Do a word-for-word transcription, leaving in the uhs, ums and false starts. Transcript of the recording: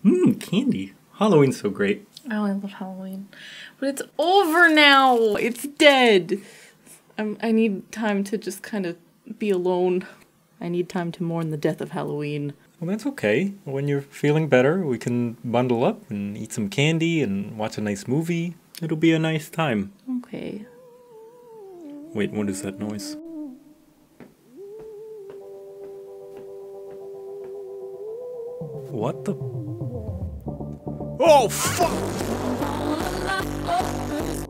Mmm, candy. Halloween's so great. Oh, I love Halloween. But it's over now. It's dead. I'm, I need time to just kind of be alone. I need time to mourn the death of Halloween. Well, that's okay. When you're feeling better, we can bundle up and eat some candy and watch a nice movie. It'll be a nice time. Okay. Wait, what is that noise? What the? Oh, fuck!